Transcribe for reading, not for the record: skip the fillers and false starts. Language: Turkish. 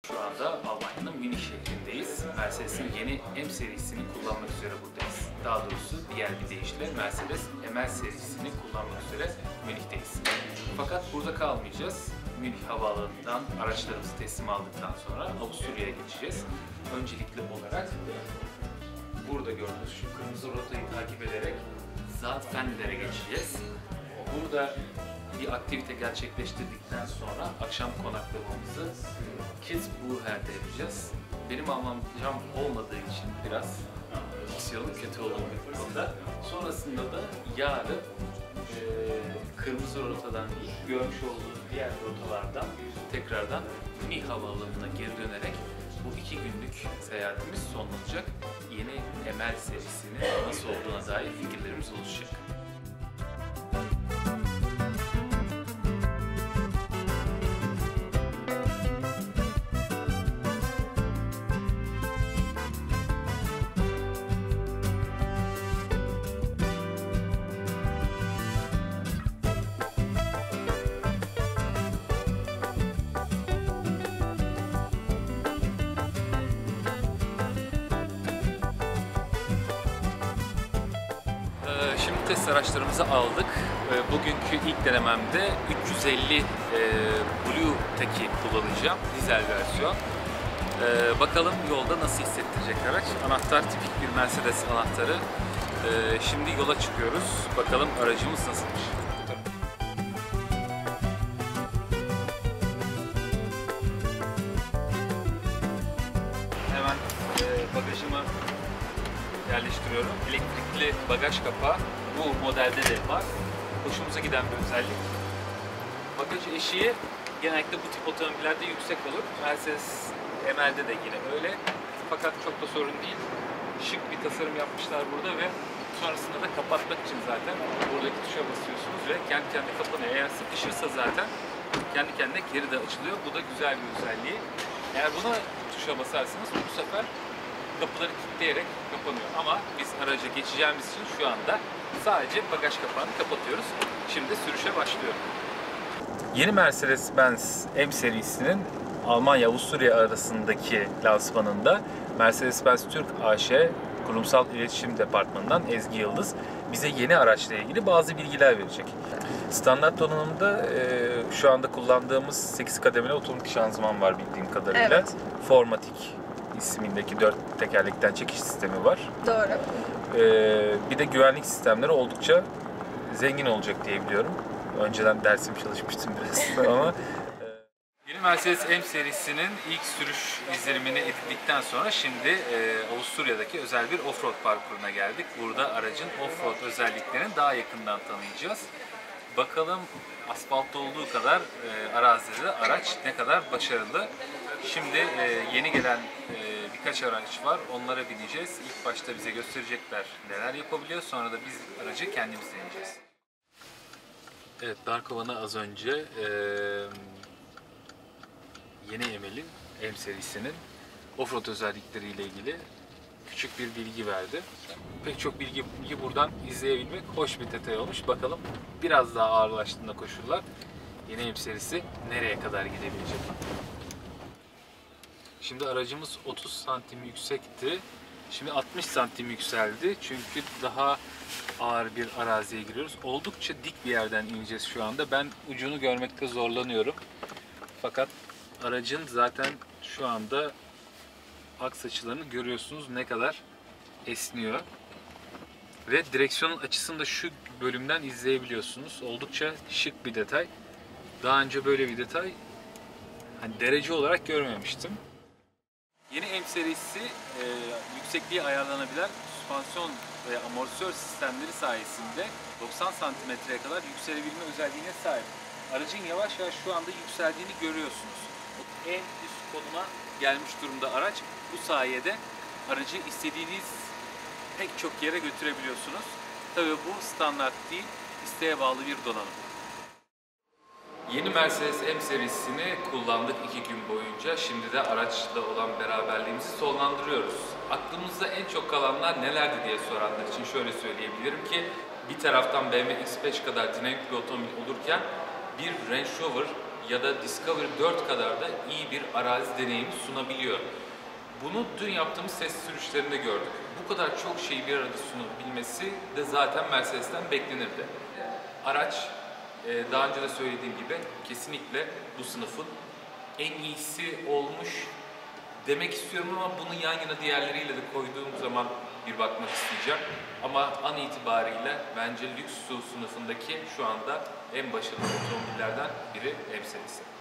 Şu anda Almanya'nın Münih şehrindeyiz. Mercedes'in yeni M serisini kullanmak üzere buradayız. Daha doğrusu diğer bir deyişle Mercedes ML serisini kullanmak üzere Münih'teyiz. Fakat burada kalmayacağız. Münih Havaalanı'ndan araçlarımızı teslim aldıktan sonra Avusturya'ya geçeceğiz. Öncelikli olarak burada gördüğünüz şu kırmızı rotayı takip ederek Zandvoort'e geçeceğiz. Burada bir aktivite gerçekleştirdikten sonra akşam konaklamamızı Kitzbühel'de yapacağız. Benim Almancam olmadığı için biraz diksiyonum kötü olur bu konuda. Sonrasında da yarın kırmızı rotadan değil, görmüş olduğunuz diğer rotalardan tekrardan Münih Havaalanı'na geri dönerek bu 2 günlük seyahatimiz sonlanacak. Yeni ML serisinin nasıl olduğuna dair fikirlerimiz oluşacak. Şimdi test araçlarımızı aldık. Bugünkü ilk denememde 350 Blue Tech'i kullanacağım. Dizel versiyon. Bakalım yolda nasıl hissettirecek araç. Anahtar tipik bir Mercedes anahtarı. Şimdi yola çıkıyoruz. Bakalım aracımız nasılmış. Hemen bagajımı yerleştiriyorum. Elektrikli bagaj kapağı bu modelde de var. Hoşumuza giden bir özellik. Bagaj eşiği genellikle bu tip otomobillerde yüksek olur. Mercedes ML'de de yine öyle. Fakat çok da sorun değil. Şık bir tasarım yapmışlar burada ve sonrasında da kapatmak için zaten buradaki tuşa basıyorsunuz ve kendi kendine kapanıyor. Eğer sıkışırsa zaten kendi kendine geri de açılıyor. Bu da güzel bir özelliği. Eğer buna tuşa basarsanız bu sefer kapıları kilitleyerek kapanıyor. Ama biz araca geçeceğimiz için şu anda sadece bagaj kapağını kapatıyoruz. Şimdi sürüşe başlıyorum. Yeni Mercedes-Benz M serisinin Almanya-Avusturya arasındaki lansmanında Mercedes-Benz Türk AŞ Kurumsal İletişim Departmanı'ndan Ezgi Yıldız bize yeni araçla ilgili bazı bilgiler verecek. Standart donanımda şu anda kullandığımız 8 kademeli otomatik şanzıman var bildiğim kadarıyla. Evet. Formatic ismindeki 4 tekerlekten çekiş sistemi var. Doğru. Bir de güvenlik sistemleri oldukça zengin olacak diye biliyorum. Önceden dersim çalışmıştım biraz ama yeni Mercedes M serisinin ilk sürüş izlenimini edindikten sonra şimdi Avusturya'daki özel bir offroad parkuruna geldik. Burada aracın offroad özelliklerini daha yakından tanıyacağız. Bakalım asfaltta olduğu kadar arazide araç ne kadar başarılı. Şimdi yeni gelen birkaç araç var. Onlara bineceğiz. İlk başta bize gösterecekler neler yapabiliyor. Sonra da biz aracı kendimiz deneyeceğiz. Evet, Darkovan'a az önce yeni ML'in M serisinin offroad özellikleriyle ilgili küçük bir bilgi verdi. Pek çok bilgi buradan izleyebilmek hoş bir detay olmuş. Bakalım biraz daha ağırlaştığında koşullar yeni M serisi nereye kadar gidebilecek? Şimdi aracımız 30 santim yüksekti. Şimdi 60 santim yükseldi. Çünkü daha ağır bir araziye giriyoruz. Oldukça dik bir yerden ineceğiz şu anda. Ben ucunu görmekte zorlanıyorum. Fakat aracın zaten şu anda aks açılarını görüyorsunuz ne kadar esniyor. Ve direksiyonun açısını da şu bölümden izleyebiliyorsunuz. Oldukça şık bir detay. Daha önce böyle bir detay derece olarak görmemiştim. Yeni M serisi yüksekliği ayarlanabilen süspansiyon ve amortisör sistemleri sayesinde 90 santimetreye kadar yükselebilme özelliğine sahip. Aracın yavaş yavaş şu anda yükseldiğini görüyorsunuz. En üst konuma gelmiş durumda araç. Bu sayede aracı istediğiniz pek çok yere götürebiliyorsunuz. Tabii bu standart değil, isteğe bağlı bir donanım. Yeni Mercedes M serisini kullandık 2 gün boyunca. Şimdi de araçla olan beraberliğimizi sonlandırıyoruz. Aklımızda en çok kalanlar nelerdi diye soranlar için şöyle söyleyebilirim ki bir taraftan BMW X5 kadar dinamik bir otomobil olurken bir Range Rover ya da Discovery 4 kadar da iyi bir arazi deneyimi sunabiliyor. Bunu dün yaptığımız test sürüşlerinde gördük. Bu kadar çok şeyi bir arada sunabilmesi de zaten Mercedes'ten beklenirdi. Araç, daha önce de söylediğim gibi kesinlikle bu sınıfın en iyisi olmuş demek istiyorum ama bunu yan yana diğerleriyle de koyduğum zaman bir bakmak isteyeceğim. Ama an itibariyle bence lüks SUV sınıfındaki şu anda en başarılı otomobillerden biri M serisi.